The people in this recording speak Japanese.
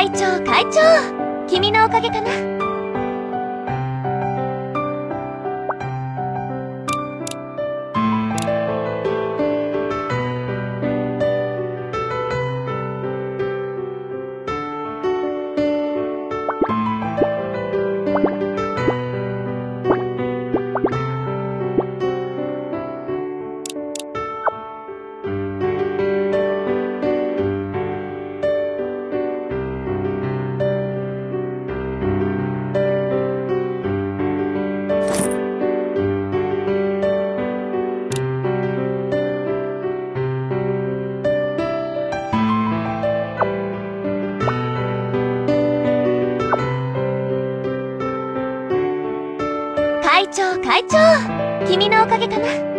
会長会長、君のおかげかな。会長会長、君のおかげかな。